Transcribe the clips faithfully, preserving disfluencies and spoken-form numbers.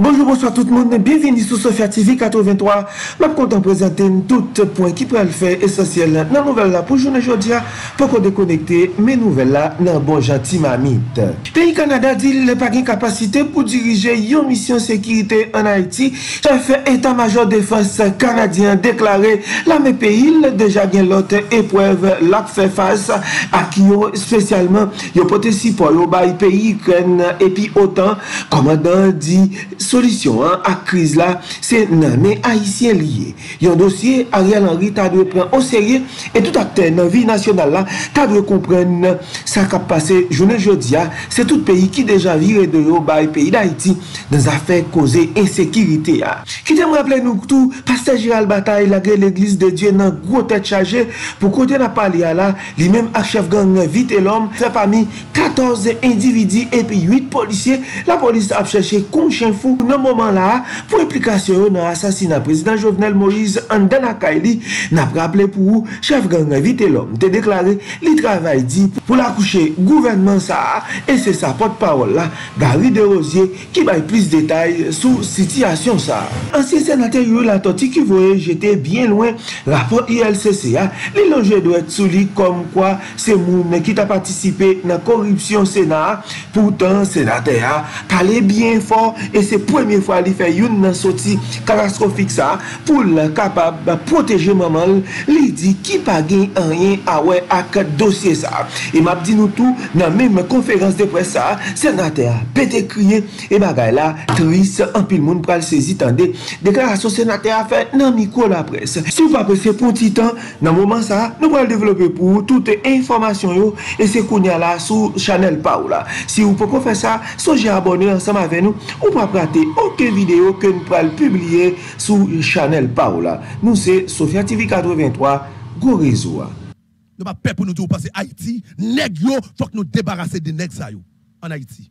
Bonjour, bonsoir tout le monde, bienvenue sur Sophia T V quatre-vingt-trois. Je suis content de présenter tout point qui peut le faire essentiel dans la nouvelle là pour journée aujourd'hui pour qu'on déconnecter mes nouvelles là dans bon gentil mamite. Pays Canada dit qu'il n'a pas de capacité pour diriger une mission sécurité en Haïti. Chef état-major défense canadien déclaré la même pays déjà bien l'autre épreuve l'a fait face à qui spécialement yo porté support au pays Ukraine et puis autant commandant dit solution hein, à crise là c'est les haïtiens liés. Un dossier Ariel Henry t'a dû prendre au sérieux et tout acteur dans la vie nationale là t'a dû comprendre ça qui a passé journée jeudi c'est tout pays qui déjà viré de au pays d'Haïti dans affaires causées insécurité. Qui t'aime rappeler nous tout pasteur Gérald Bataille la l'église de Dieu dans gros tête chargée pour côté n'a parlé là lui-même à chef gang vite et l'homme fait parmi quatorze individus et puis huit policiers. La police a cherché comme chien fou dans moment là pour implication dans l'assassinat président Jovenel Moïse en Dana Kaili n'a rappelé pour chef gang vite et l'homme te déclaré le travail dit pour la coucher gouvernement ça et c'est sa porte-parole là Gary Desrosiers qui baille plus de détails sur situation ça. Ancien sénateur la Toti qui voyait j'étais bien loin rapport I L C C a les loger doit être souli comme quoi c'est moun qui t'a participé dans corruption Sénat pourtant sénateur parler bien fort et c'est première fois il fait une sortie catastrophique ça pour le capable de protéger maman il dit qui pas gain rien à ouais avec dossier ça et m'a dit nous tout dans même conférence de presse ça sénateur pété crier et bagay là triste en pile monde pral saisi tendez déclaration sénateur a fait dans micro la presse si vous pas pressé pour petit temps dans moment ça nous allons développer pour toute information yo et c'est qu'on y a là sur Channel Paola si vous pouvez faire ça soyez abonné ensemble avec nous ou pas rater aucune vidéo que nous allons publier sur Channel Paola. Nous c'est Sophia T V quatre-vingt-trois go réseau. Nous pas peur pour nous dire parce que Haïti nèg yo faut que nous débarrasser de nèg ça yo en Haïti.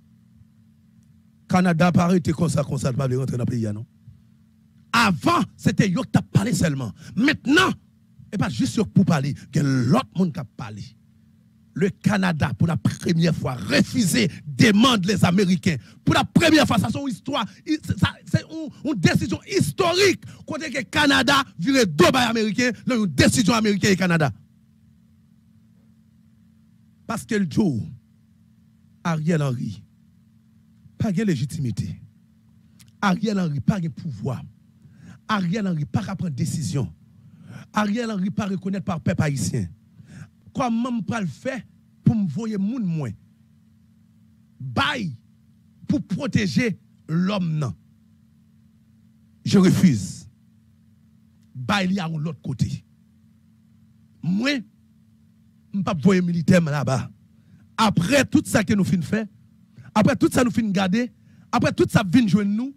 Canada paraît était comme ça comme ça pas rentrer dans le pays non. Avant c'était yo qui t'a parlé seulement. Maintenant et pas juste pour parler, que l'autre monde qui a parlé. Le Canada, pour la première fois, refusé, demande les Américains. Pour la première fois, ça c'est une histoire, c'est une, une décision historique. Quand le Canada vire deux bails américains, là, une décision américaine et Canada. Parce que le jour, Ariel Henry, pas de légitimité. Ariel Henry, pas de pouvoir. Ariel Henry, pas de prendre décision. Ariel Henry, pas reconnaître par peuple haïtien. Comment je peux le faire pour me voir moun moins? Bail pour protéger l'homme non. Je refuse. Bail li à l'autre côté. Moi, je ne peux pas voir militaire là-bas. Après tout ça que nous finissons faire, après tout ça nous finissons garder, après tout ça vient joindre nous,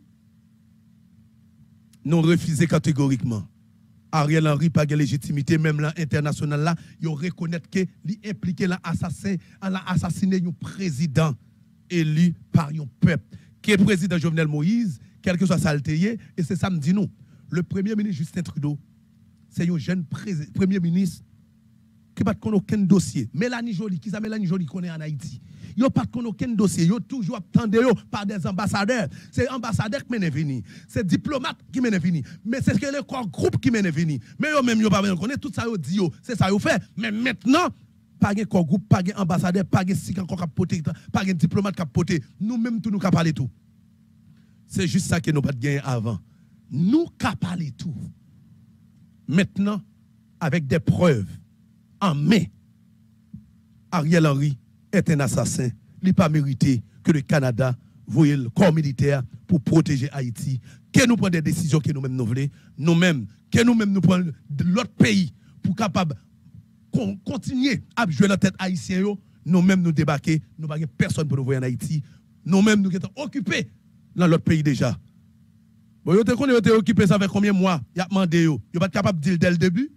nous refusons catégoriquement. Ariel Henry pas de légitimité même là international là il reconnaître que li impliqué dans assassin l'a assassiné un président élu par un peuple qui est président Jovenel Moïse quel que soit ça et c'est ça me dit nous le premier ministre Justin Trudeau c'est un jeune premier ministre qui pas de aucun dossier Mélanie Joly qui ça Mélanie Joly connaît en Haïti yo pas de aucun dossier yo toujours attendé yo par des ambassadeurs c'est ambassadeur qui mène venir c'est diplomate qui mène venir mais c'est que le corps groupe qui mène venir mais yo même yo pas connaît tout ça yo dit yo c'est ça yo fait mais maintenant pas de corps groupe pas de ambassadeur pas de six encore cap porter pas de diplomate cap porter nous même tout nous cap parler tout c'est juste ça que nous pas de gagner avant nous cap parler tout maintenant avec des preuves en mai Ariel Henry est un assassin, il n'a pas mérité que le Canada voie le corps militaire pour protéger Haïti, que nous prenions des décisions que nous-mêmes nous voulons, nous-mêmes, que nous-mêmes nous prenions de l'autre pays pour capable continuer à jouer la tête haïtienne, nous-mêmes nous débarquer, nous n'avons personne pour nous voir en Haïti, nous-mêmes nous sommes occupés dans l'autre pays déjà. Bon, vous êtes occupé ça fait combien de mois? Vous avez demandé, vous n'êtes pas capable de dire dès le début?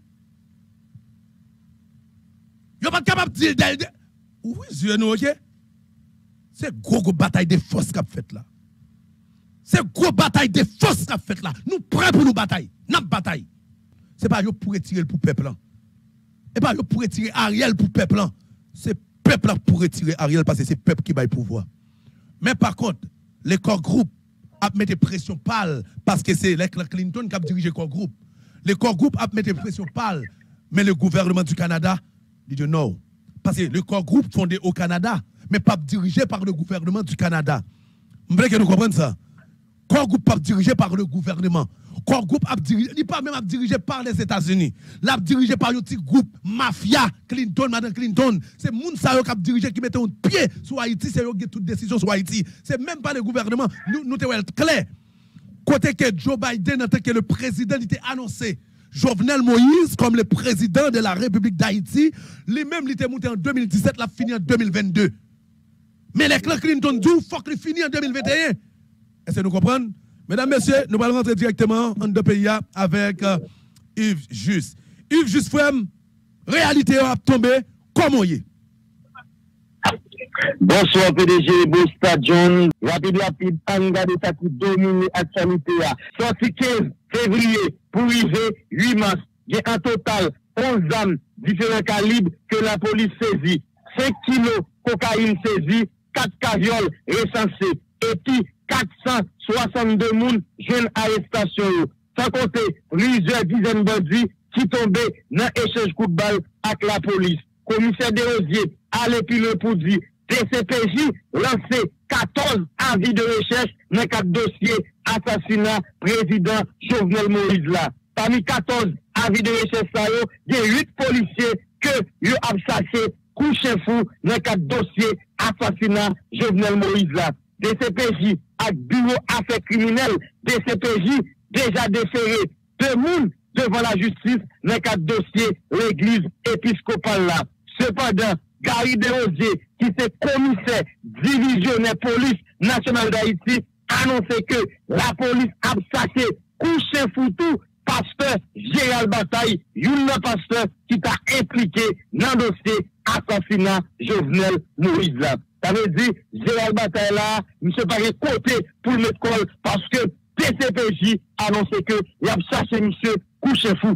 Vous n'êtes pas capable de dire dès le début? Oui, je nous, ok? C'est gros, gros bataille de force qu'a fait là. C'est gros bataille de force qu'a fait là. Nous prêts pour nous bataille. Nous bataille. C'est pas yo pour retirer pour peuple. Et pas yo pour retirer Ariel pour peuple. C'est peuple pour retirer Ariel parce que c'est peuple qui va le pouvoir. Mais par contre, les corps groupes a mis pression pâle parce que c'est Clinton qui a dirigé le corps groupe. Le corps groupe a mis pression pâle, mais le gouvernement du Canada dit non. Parce que le corps groupe fondé au Canada, mais pas dirigé par le gouvernement du Canada. Vous voulez que nous comprenions ça? Corps groupe pas dirigé par le gouvernement. Corps groupe a dirigé, il pas même dirigé par les États-Unis. L'a dirigé par un petit groupe mafia Clinton, Madame Clinton. C'est moun sa yo qui a dirigé qui mettait un pied sur Haïti, c'est eux qui toute décision sur Haïti. C'est même pas le gouvernement. Nous nous sommes clairs. Côté que Joe Biden en tant que le président il était annoncé Jovenel Moïse comme le président de la République d'Haïti, lui-même il était monté en deux mille dix-sept, l'a fini en deux mille vingt-deux. Mais les Clinton dit faut qu'il finisse en deux mille vingt et un. Est-ce que nous comprenons? Mesdames, Messieurs, nous allons rentrer directement en deux pays avec euh, Yves Juste. Yves Juste, frère, réalité a tombé, comment y est? Bonsoir P D G, Bosta John. Rapide, rapide, on regarde ça qui domine l'actualité. Sorti quinze février pour arriver huit mars. Il y a un total onze armes différents calibres que la police saisit. cinq kilos cocaïne saisie, quatre cavioles recensées. Et puis, quatre cent soixante-deux moun jeunes arrestations. Sans compter plusieurs dizaines de bandits qui tombaient dans l'échange coup de balle avec la police. Commissaire Desrosiers a l'épile pour dire D C P J lancé quatorze avis de recherche dans quatre dossiers assassinat président Jovenel Moïse là. Parmi quatorze avis de recherche, il y a huit policiers que yo absaché couché fou dans quatre dossiers assassinat Jovenel Moïse là. D C P J avec bureau affaires criminelles, D C P J déjà déféré deux moun devant la justice dans quatre dossiers l'église épiscopale là. Cependant, Gary Desrosiers, qui est commissaire divisionnaire police nationale d'Haïti, annonçait que la police a saché couché foutu pasteur Gérald Bataille, un pasteur qui t'a impliqué dans le dossier assassinat Jovenel Moïse là. Ça veut dire, Gérald Bataille là, M. pas côté pour le mettre col parce que D C P J annonçait que il a saché M. couché fou.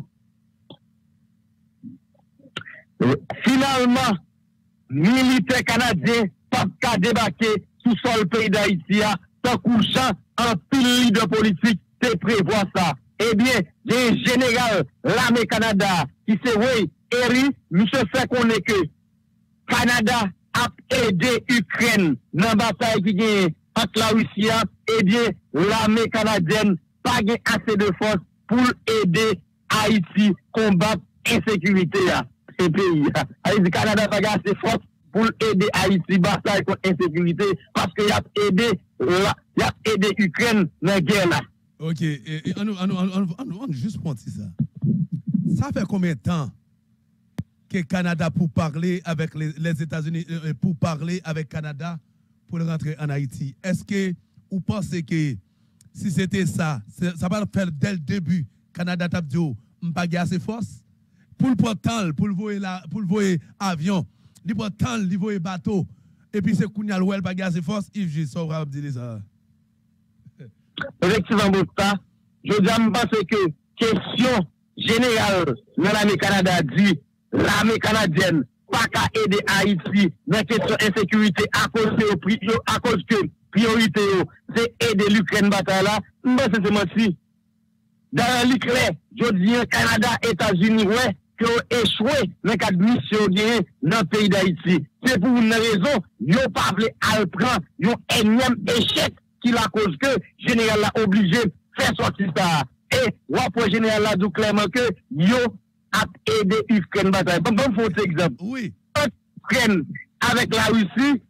Finalement, militaires canadiens pas qu'à débarquer sous sol pays d'Haïti, tant couchant en pile de politique, te prévoit ça. Eh bien, il y a un général l'armée Canada qui s'est oui, Eri, monsieur fait qu'on est que Canada a aidé Ukraine dans la bataille qui gagne entre la Russie. Eh bien, l'armée canadienne pas assez de force pour aider Haïti combattre l'insécurité. Ces pays. Haïti, Canada pas assez force pour aider Haïti bataille contre l'insécurité parce qu'il a aidé il a aidé Ukraine dans la guerre là. Ok, et, et, on, on, on, on, on juste prendre ça. Ça fait combien de temps que Canada pour parler avec les, les États-Unis, euh, pour parler avec Canada pour rentrer en Haïti? Est-ce que vous pensez que si c'était ça, ça va faire dès le début, Canada t'a dit, on n'a pas assez force? Pour le prendre temps, pour le voyer pour le voyer avion, il prend temps, il voyer bateau, et puis c'est qu'on y a le pas assez force, Yves Juste, ça va dire ça. Effectivement, Bosta, je pense que question générale dans l'armée Canada dit, l'armée canadienne pas qu'à aider Haïti dans la question insécurité à cause de à cause que priorité c'est aider l'Ukraine bataille là, je pense que c'est moi si. Dans l'éclair, je dis Canada, États-Unis, ouais, qui ont échoué dans le cadre de mission dans le pays d'Haïti. C'est pour une raison, ils n'ont pas voulu à prendre, ils ont un énième échec qui la cause que le général l'a obligé de faire sortir ça. Et, ouais, pour le général l'a dit clairement que ils ont aidé l'Ukraine bataille. Bon, bon, faut un exemple. Oui. L'Ukraine avec la Russie,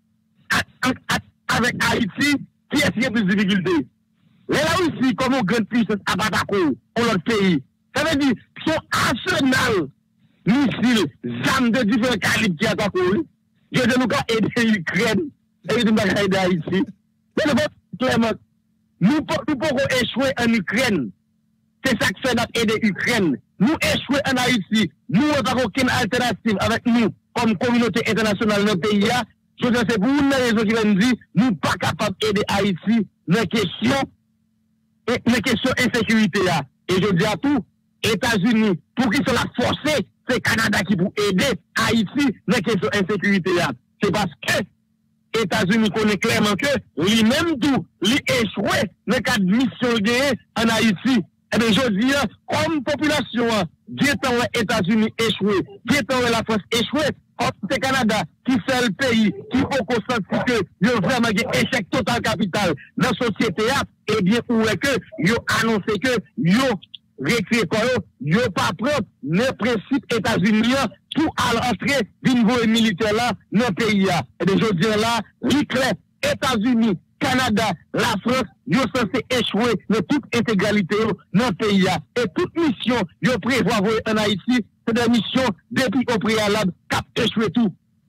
avec Haïti, qui est-ce qui a plus de difficultés? Mais la Russie, comme une grande puissance à Batako, pour notre pays, ça veut dire son arsenal missiles, armes de différents calibres qui attaquent, je ne nous pas aider l'Ukraine et nous pas aider Haïti. Mais clairement, nous ne pouvons échouer en Ukraine. C'est ça que fait notre aider l'Ukraine. Nous échouer en Haïti. Nous n'avons aucune alternative avec nous, comme communauté internationale dans le pays. Je sais c'est pour une raison qui va nous dire, nous ne sommes pas capables d'aider Haïti dans la question et les questions d'insécurité. Et je dis à tout, États-Unis, pour qu'ils soient forcés, c'est Canada qui pour aider Haïti dans les questions d'insécurité. C'est parce que États-Unis connaît clairement que lui-même tout, lui échoué dans le cadre de mission gagnée en Haïti. Eh bien, je dis, comme population, Dieu-temps les États-Unis échoué, Dieu-temps la France échoué, comme c'est Canada qui fait le pays, qui faut qu'on sente que il y a vraiment un échec total capital dans la société, eh bien, où est que, ils ont annoncé que, ils ont récréé quoi, ils n'ont pas propre le principe États-Unis pour entrer du niveau militaire là dans le pays. Et bien, je dis là, l'éclair, États-Unis, Canada, la France, ils sont censés échouer de toute intégralité dans le pays. Et toute mission, ils prévoient en Haïti, c'est des missions depuis au préalable, qui échoué tout.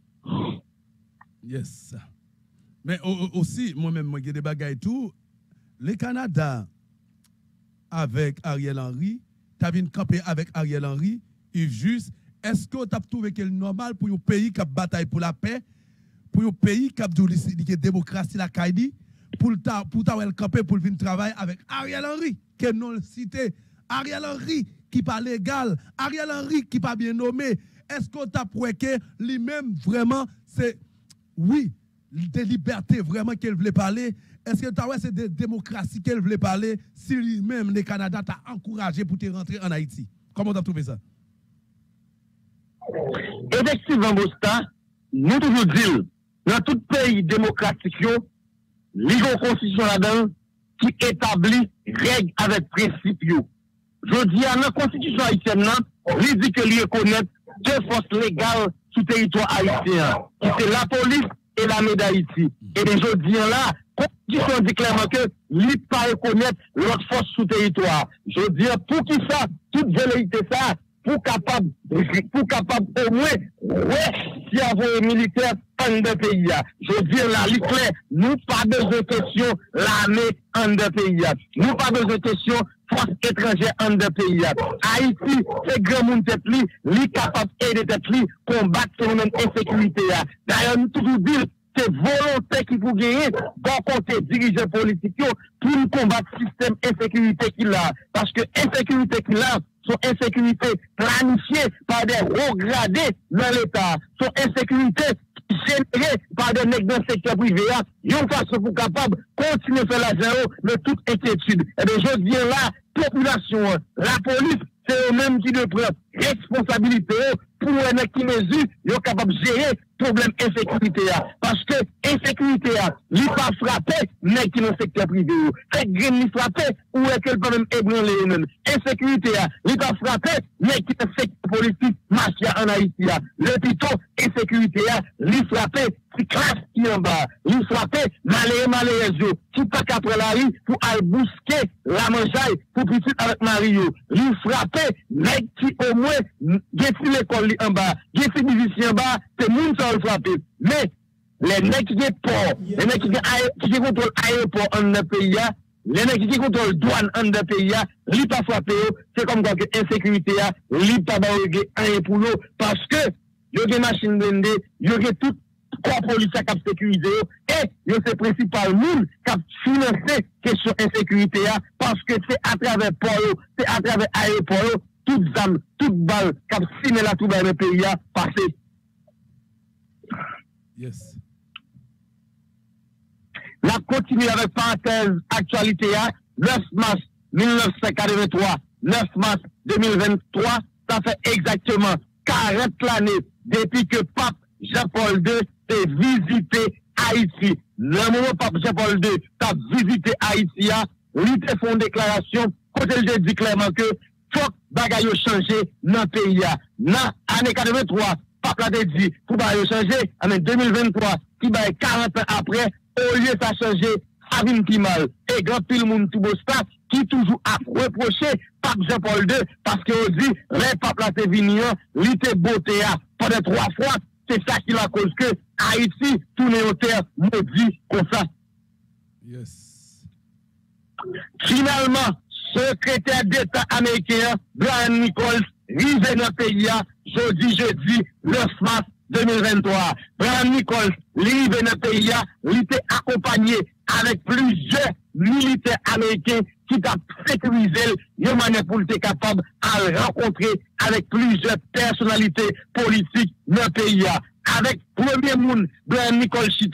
Yes. Mais aussi, moi-même, moi, j'ai des bagages et tout. Le Canada, avec Ariel Henry, tu as vu camper avec Ariel Henry, il juste, est-ce que tu as trouvé que c'est normal pour un pays qui a bataille pour la paix, pour un pays qui a la démocratie, la Kaidi, pour le camper pour venir travailler avec Ariel Henry, qui est non cité, Ariel Henry qui pas légal, Ariel Henry qui pas bien nommé. Est-ce que tu as prouvé que lui-même vraiment, c'est, oui, des libertés vraiment qu'elle voulait parler? Est-ce que tu as c'est de démocratie qu'elle voulait parler si lui-même, le Canada, t'a encouragé pour te rentrer en Haïti? Comment tu as trouvé ça? Effectivement, Bosta, nous toujours disons, dans tout pays démocratique, il y a une constitution là-dedans qui établit règles avec principes. Je dis à la constitution haïtienne, il dit que lui reconnaît deux forces légales sur le territoire haïtien, qui c'est la police et l'armée d'Haïti. Et je dis là, la constitution dit clairement que lui ne pas reconnaître l'autre force sur le territoire. Je dis pour qui ça, toute velléité ça, pour capable, pour capable au moins, ouais, si avoir un militaire en deux pays. Je dis là, clair, nous pas besoin de question l'armée en deux pays. Nous pas besoin de question force étrangère en deux pays. Haïti, c'est grand monde tête li, li capable aider tête li, combattre ce phénomène d'insécurité. D'ailleurs, nous toujours dire, c'est volonté qui pour gagner, bon côté dirigeants politiques, pour combattre le système d'insécurité qu'il a. Parce que l'insécurité qu'il a, son insécurité planifiée par des hauts gradés dans l'État, son insécurité générée par des nègres dans le secteur privé, ils ont façon pour capable continuer à faire l'argent de toute inquiétude. Et bien, je viens là, population, la police, c'est eux-mêmes qui doivent prendre responsabilité pour un qui mesure, ils sont capables de gérer le problème d'insécurité. Parce que l'insécurité, il ne pas frapper, mais qui dans le secteur privé. C'est green, il frapper, ou est-ce que le problème ébranlé eux-mêmes. Insécurité, il ne pas frapper, mais qui dans le secteur politique, mafia en Haïti. Le plutôt, insécurité, il frapper, qui classe qui en bas. Il frapper, malheureux, malheureux, qui pas qu'après la rue, pour aller bousquer la mangeaille, pour petit avec Mario. Il frapper, mais qui au moins, il l'école en bas, il y a des musiciens en bas, c'est moun ça le frapper. Mais, les nègres qui sont port, les nègres qui contrôlent l'aéroport en un pays, les nègres qui contrôlent douane en un pays, ils pas frapper, c'est comme quoi que l'insécurité, ils pas rien pour l'eau, parce que, il y a des machines blindées, il y a tout corps policier qui a sécurisé, et il y a ces principaux monde qui a financé question insécurité, parce que c'est à travers port, c'est à travers l'aéroport, toutes armes, toutes balles, qui ont signé la tout dans le pays, passé. Yes. La continue avec parenthèse actualité, neuf mars mille neuf cent quatre-vingt-trois, neuf mars deux mille vingt-trois, ça fait exactement quarante années depuis que Pape Jean-Paul deux a visité Haïti. Le moment où Pape Jean-Paul deux a visité Haïti, il a fait une déclaration, côté il dit clairement que faut que bagaille changer dans le pays. Dans l'année quatre-vingt-trois, Pape l'a dit, pour bagaille changer, en deux mille vingt-trois, qui va quarante ans après, au lieu de ça changer, ça vient plus mal. Et grand pile monde tout beau ça, qui toujours a reproché Pape Jean-Paul deux, parce que dit, les papes là, c'est venu, il était beauté, pendant trois fois, c'est ça qui la cause que Haïti tourne au terre maudit comme ça. Yes. Finalement, secrétaire d'État américain, Brian Nichols, rive dans le pays, jeudi, jeudi, neuf mars deux mille vingt-trois. Brian Nichols, rive dans le pays, il était accompagné avec plusieurs militaires américains qui ont sécurisé de manière pour être capable de rencontrer avec plusieurs personnalités politiques dans le pays. Avec premier monde, Brian Nichols Chita,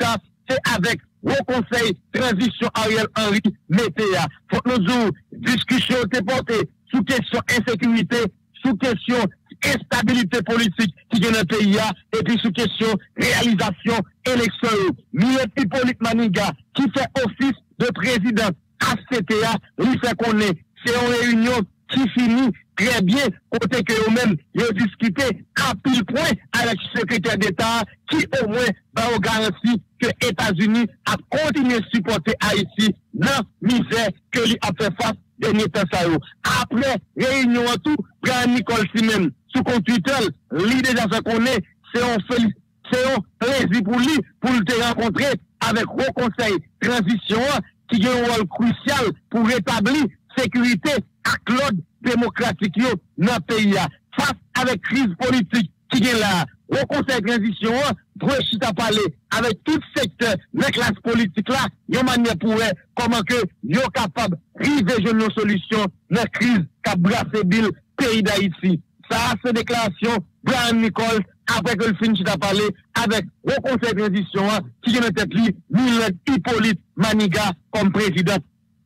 c'est avec au Conseil Transition Ariel Henry Météa. Faut nous dire, discussion est portée sous question insécurité, sous question instabilité politique qui est dans le pays, et puis sous question réalisation élection. Mieux Hippolyte Maniga, qui fait office de président A C T A, lui fait qu'on est, c'est une réunion qui finit très bien, côté que eux-mêmes, ils ont discuté à pile point avec le secrétaire d'État, qui au moins va vous garantir que les États-Unis a continué à supporter Haïti dans la misère que lui a fait face dernier temps. Après réunion en tout, Brian Nicole si même, sous compte Twitter, lui déjà se connaît, c'est un plaisir pour lui, pour le rencontrer avec le Conseil Transition, qui a un rôle crucial pour rétablir sécurité à l'ordre démocratique dans le pays. Face avec crise politique qui est là, au Conseil de transition, pour chita parler avec tout secteur de la classe politique là, il y a une manière pour eux, comment que ils sont capables de river une solution dans la crise qui a brassé le pays d'Haïti. Ça, c'est déclaration Brian Nicole, après que le film chita parler avec au Conseil de transition, qui est dans tête lui, Hippolyte Maniga comme président.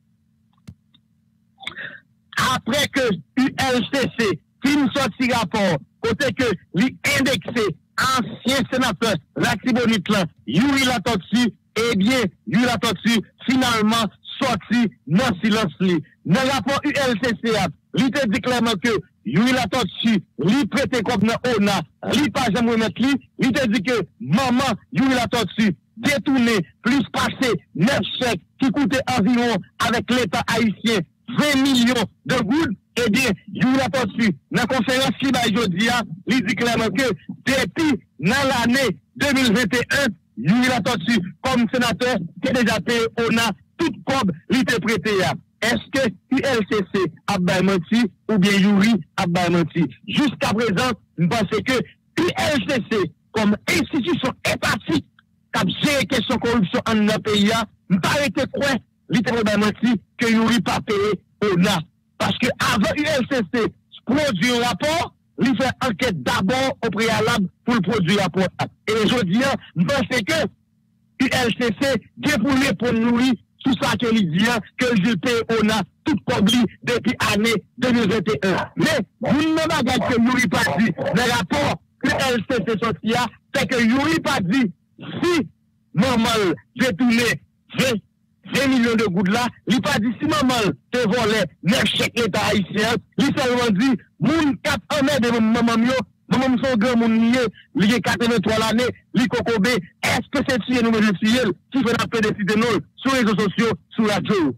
Après que U L C C fin sorti rapport, côté que l'indexé ancien sénateur Laxibonite là, Yuri Latortue, eh bien, Yuri Latortue finalement sorti dans silence li. Dans le rapport U L C C, il te dit clairement que Yuri Latortue, li prêté comme dans O N A, li pas jamais remettre li, il te dit que maman Yuri Latortue détourné plus passé neuf chèques qui coûtaient environ avec l'État haïtien vingt millions de gouttes, eh bien, Yuri Latortue, dans la conférence qui va aujourd'hui, il dit clairement que depuis dans l'année deux mille vingt et un, Yuri Latortue, comme sénateur, qui est déjà payé, on a tout comme il était prêté. Est-ce que U L C C a bien menti ou bien Yuri a bien menti? Jusqu'à présent, je pense que U L C C, comme institution étatique, qui a géré la question de corruption en notre pays, je paraît que quoi? Littéralement menti que Yuri pas payé au N A. Parce que avant U L C C produit un rapport, il fait enquête d'abord au préalable pour le produire rapport. Et je dis, je pense que U L C C dépourné pour nourrir tout ça que il dit que je paye au N A tout comme lui depuis l'année deux mille vingt et un. Mais vous ne m'avez pas que Yuri pas dit le rapport U L C C sorti, c'est que Yuri pas dit si normal j'ai tourné vingt millions de gouttes là, il pas dit si maman te volait neuf chèques l'État haïtien, il seulement dit, moun quatre années de maman mio, maman son grand moun nié, il est quatre-vingt-trois l'année, il kokobé, est-ce que c'est tué nous me tué, qui fait la paix de citer nous, sur les réseaux sociaux, sur la radio.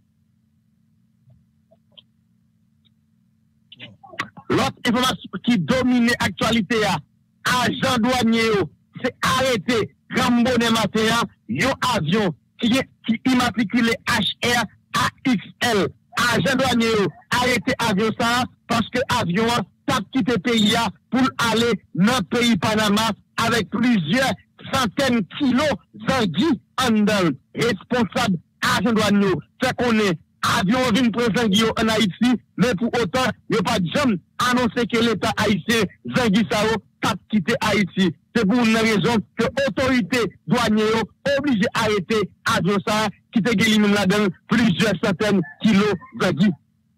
L'autre information qui domine l'actualité, agent douanier, c'est arrêté, Rambonnet matin, yon avion, qui est qui immatriculé H R A X L. Agent douanier arrêté avion ça parce que avion a quitté le pays pour aller dans le pays Panama avec plusieurs centaines de kilos d'anguilles en dedans. Responsable agent douanier fait qu'on est avion vient prendre zanguille en Haïti, mais pour autant, il n'y a pas de jamais annoncé que l'État haïtien zanguille ça a quitté Haïti. C'est pour une raison que l'autorité douanière obligée d'arrêter avion ça qui te guérit là-dedans plusieurs centaines de kilos d'anguilles.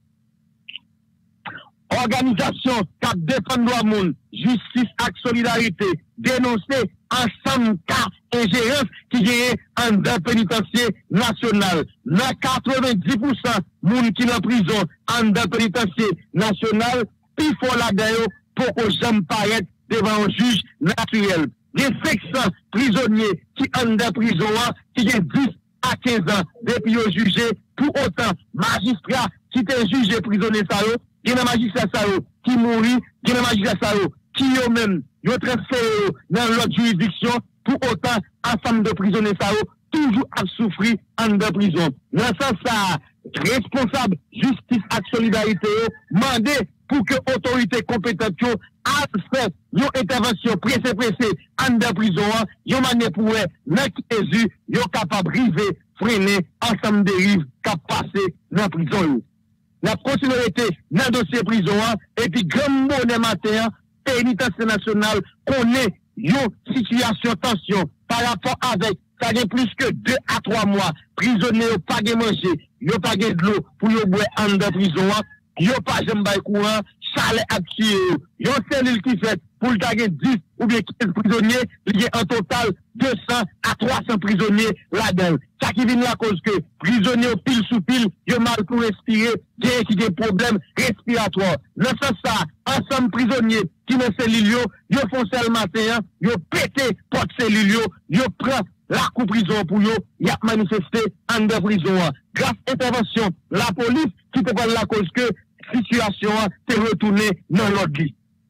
Organisation qui défend droit monde, justice et solidarité, dénoncer ensemble cas ingérence qui est en d'un pénitencier national. Dans quatre-vingt-dix pour cent monde qui est en prison en d'un pénitencier national, il faut la d'ailleurs pour que j'aime paraître devant un juge naturel. Il y a cinq cents prisonniers qui sont en prison, qui ont dix à quinze ans depuis au jugé, pour autant, magistrat qui est jugé prisonnier ça, il y a un magistrat ça qui mourit, il y a un magistrat ça qui eux-mêmes, ils ont transféré dans l'autre juridiction, pour autant, ensemble de prisonniers ça toujours à souffrir en de prison. Dans ce sens, ça, responsable justice et solidarité, mandé pour que l'autorité compétente a fait une intervention pressée pressée en de prison, une manière pour eux, ils sont capables de river, freiner ensemble des rives qui passé dans la prison. La continuité dans le dossier prison, et puis grand monnaie matin, pénitentiaire national connaît une situation tension par rapport avec ça fait plus que deux à trois mois, prisonniers n'ont pas de manger, n'ont pas de l'eau pour y boire en de prison, n'ont pas de courant, chalet à tuer, y'ont cellule qui fait pour le taguer dix ou bien quinze prisonniers, il y a en total deux cents à trois cents prisonniers là-dedans. Ça qui vient la cause que prisonniers pile sous pile, ils ont mal pour respirer, il y a des problèmes respiratoires. Dans ce sens, ça, ensemble prisonniers qui dans cellule, ils font seulement matin, ils pété porte cellule, ils prennent la coup prison pour eux, ils ont manifesté en de prison. Grâce à l'intervention, la police qui te parle la cause que situation s'est retournée dans l'ordre.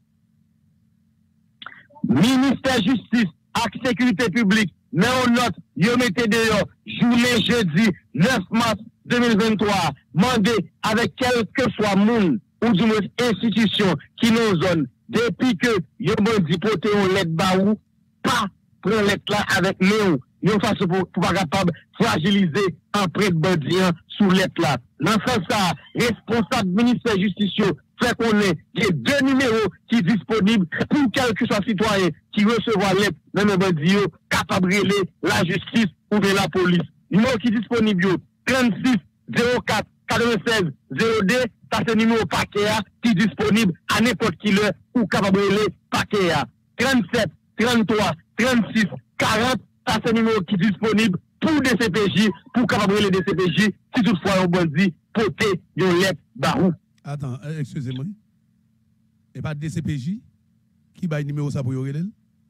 Ministère justice et sécurité publique, mais on note, yo mettez dehors, journée jeudi neuf mars deux mille vingt-trois, mandé avec quel que soit monde ou du moins institution qui nous zone, depuis que yo dit poté on lettre baou, pas prendre lettre là avec nous, yo façon pour pas capable fragiliser un prêt de bandien sous lettre là. Dans ce sens ça, responsable ministère justice fait qu'on ait deux numéros qui sont disponibles pour quel que soit citoyen qui recevra l'aide dans le bandit, capable de relever la justice ou de la police. Numéro qui est disponible, trente-six zéro quatre quatre-vingt-seize zéro deux, ça c'est le numéro paquet qui est disponible à n'importe qui l'heure ou capable de relever paquet. trente-sept trente-trois trente-six quarante, ça c'est le numéro qui est disponible pour des C P J, pour capable de relever des C P J, si toutefois un bandit poté yon lettre barou. Attends, euh, excusez-moi. Et pas de D C P J qui va numéro ça pour y relève?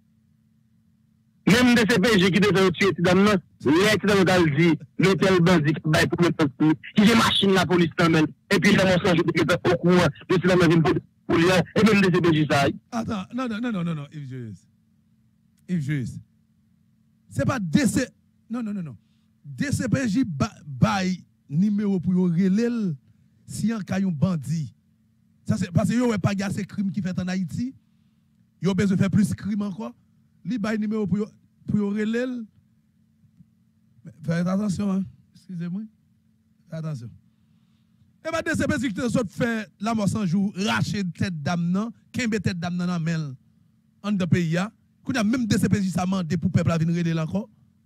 Même D C P J qui devait tuer ces dames-là, les dames dit, le tel bandit qui va pour le temps, qui a machine la police quand même, et puis la mensonge qui est au courant de ces dames pour lui, et même D C P J ça. Attends, non, non, non, non, non, non, Yves Jules. Yves Jules. C'est pas D C. Non, non, non, non. D C P J bail numéro pour y relève. Si un cas un bandit, ça c'est parce que yo pas gars ces crimes qui fait en Haïti, yo besoin faire plus de crimes encore. Li bay numéro pour pour yo relève. Faites attention hein. Excusez-moi. Faites attention. Et bah D C P J qui te sort faire la mort sans jour, racher tête dame nan, kembe tête dame nan nan mel en de pays a. Qu'on a même D C P J ça mandé pour peuple à venir relève encore.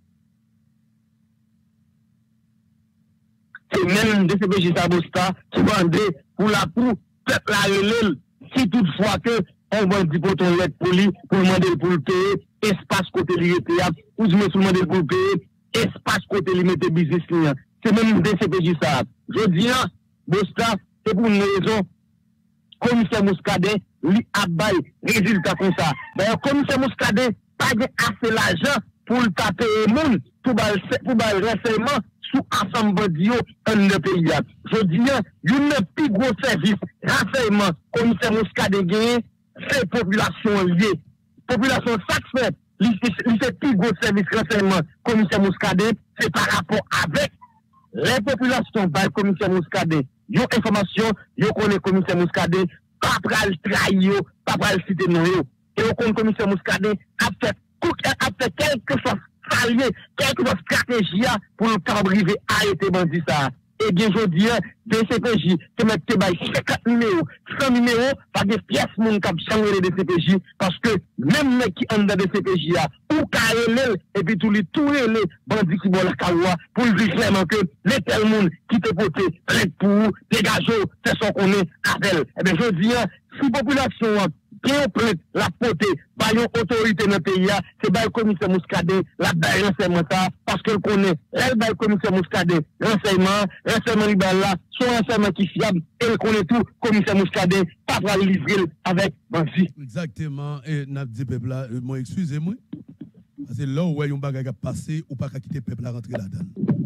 C'est même D C P J Sabosta qui demande pour la pour peuple la relève si toutefois que on va dire pour ton lettre pour lui pour demander pour le payer espace côté lui ou du moins pour demander pour le payer espace côté lui mettre business là c'est même D C P J ça je dis là Bosta c'est pour une raison commissaire Muscadet lui a bail résultat comme ça d'ailleurs commissaire Muscadet pas assez l'argent pour le taper monde pour bail pour bail renseignement sous ensemble bandio en le pays. Je dis, il y a un plus gros service, renseignement, commissaire Muscadet gagné, c'est population liée. Population satisfaite, il fait plus gros service, renseignement, commissaire Muscadet, c'est par rapport avec les populations par le commissaire Muscadet. Il y a information, il y a connaît commissaire Muscadet, pas pral trahir, pas pral citer nous. Et on connaît commissaire Muscadet, a fait quelque chose. Salier, quelque chose stratégie pour le temps arriver à arrêter bandit ça. Et bien, je dis, D C P J, c'est mettre cinquante numéros, cent numéros, pas des pièces, mon cap, changer les D C P J, parce que même les qui ont dans D C P J, ou carré, et puis tous les, tous les bandits qui vont la kawa, pour dire vraiment que les tel monde qui te poté, pour, dégagez, c'est son qu'on est avec. Eh bien, je dis, si population, bien prête la poté, par une autorité dans le pays, c'est par le commissaire Muscadet, la bail renseignement ça, parce qu'elle connaît, elle bail le commissaire Muscadet, renseignement, renseignement libéral là, son renseignement qui fiable, elle connaît tout, commissaire Muscadet, pas pour livrer avec Bansi. Exactement, et n'a dit peuple là, moi excusez-moi, parce que là où un bagage a passé, ou pas qu'à quitter le peuple à rentrer là-dedans.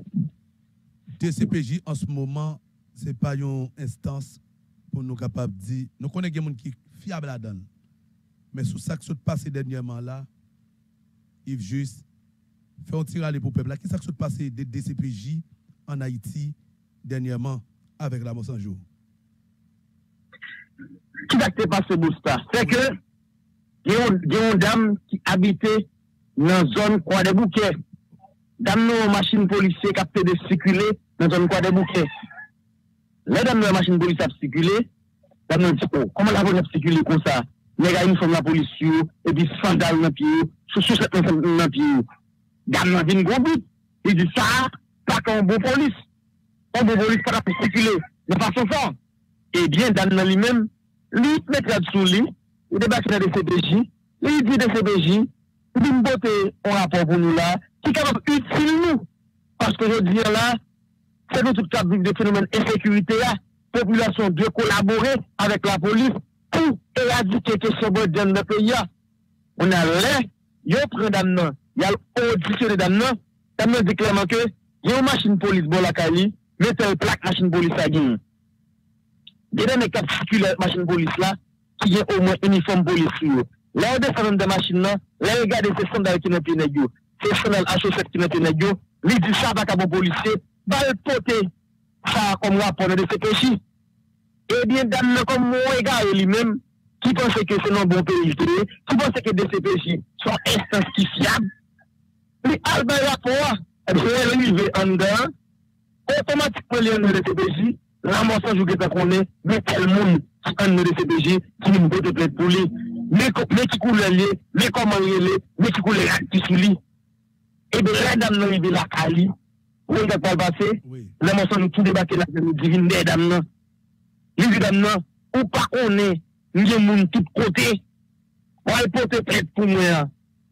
D C P J en ce moment, c'est pas une instance pour nous capables de dire, nous connaissons des gens qui fiable là-dedans. Mais sous ça qui s'est passé dernièrement là, Yves Juste, fait un tir aller pour le peuple là. Qu'est-ce qui s'est passé des D C P J en Haïti dernièrement avec la mort sans jour? Qui va se passer Bousta? C'est que il y a une dame qui habitait dans la zone Croix des Bouquets. Dame nos machines policières qui de circuler dans la zone Croix des Bouquets. Les dames nos machines policières qui circuler, dame nous dit, oh, comment la voiture circuler comme ça? Les gars, ils font la police, et puis scandale dans le pied, sous cette dans le pied. dame nan vin gros but. Il dit ça, pas qu'un bon police. Un bon police pas pour circuler de façon forte. Eh bien, dame nan lui-même, lui mettra sous lui, il débat dans des C P J, lui dit des C P J, il me botte un rapport pour nous là, qui est capable utile nous. Parce que je dis là, c'est nous tout cas de phénomène d'insécurité là, la population doit collaborer avec la police pour éradiquer question de dans le pays. On a l'air, il y a un d'amnan, il y a l'audition d'amnan, d'amnan dit clairement que il y a une machine police bon la Cali, mettez une plaque machine police à gagne. Il y a des quatre circulaires machine police là, qui ont au moins uniforme police sur eux. Là, on descend de machine là, là, regardez ces sandales qui n'ont pas de ces sandales H O sept qui n'ont pas de il dit ça, pas qu'un bon policier, balle poté, ça comme rapport de C P J. Eh bien, dame, comme moi, regarde lui-même, qui pense que c'est un bon pays, qui pense que des C P J sont instances qui fiables, lui, al ben rapport, et bien, il arrive en dedans, automatiquement, il y a un C P J, la mensonge que tu connais, mais tel monde qui a un C P J, qui ne peut pas être pour lui, mais qui coule les, mais comment il est, mais qui coule les qui sous lui. Et bien, les dames n'ont pas la Cali, on ne peut pas le passer, les mensonges nous tout débattent là, nous divine des dames. Les dames, ou pas qu'on est, nous avons de tous côtés, on va porter plainte pour moi.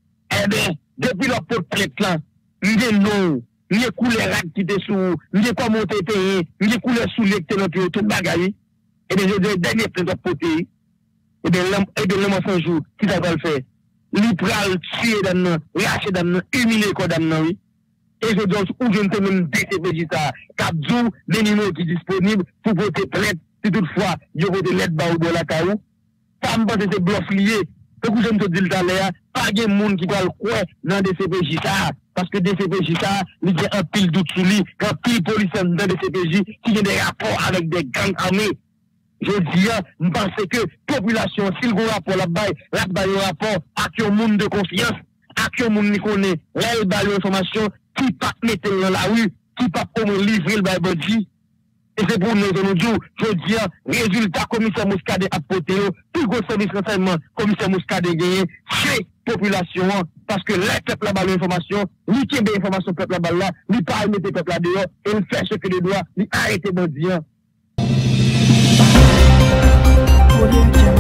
Eh bien, depuis la porte plainte là, nous avons nous avons coulé rac qui était sous, nous avons comment monter payé, nous avons coulé sous les ténors qui ont tout bagaille. Eh bien, je dis, dernier plainte à porter. Eh bien, le mensonge, qui ça va le faire? Li pral tuer d'amnan, lâcher d'amnan, humilier quoi d'amnan, oui. Et je dis, où je ne sais même D C P J ça, Kapdou, les numéros qui sont disponibles pour voter plainte, si toutefois, il y a voté l'aide bas ou de la caou. Ça me pense que c'est bluff lié. Donc, je me dis tout à l'heure, pas de monde qui va le croire dans D C P J ça, parce que D C P J ça, il y a un pile doute sur lui, un pile policier dans D C P J qui a des rapports avec des gangs armés. Je dis, je pense que la population, s'il y a un rapport là-bas, là-bas, il y a un rapport avec un monde de confiance, avec un monde qui connaît, là, il y a une information, qui ne peut pas mettre dans la rue, qui ne peut pas livrer le bail. Et c'est pour nous, je dis, résultat, commissaire Mouskade a porté, tout gros service renseignement, commissaire Mouskade a gagné, chez la population, parce que le peuple là-bas, l'information, lui qui a des informations, peuple là-bas, là, lui pas mettre le peuple là-dehors, et il fait ce que il doit, lui arrêter de dire. Audio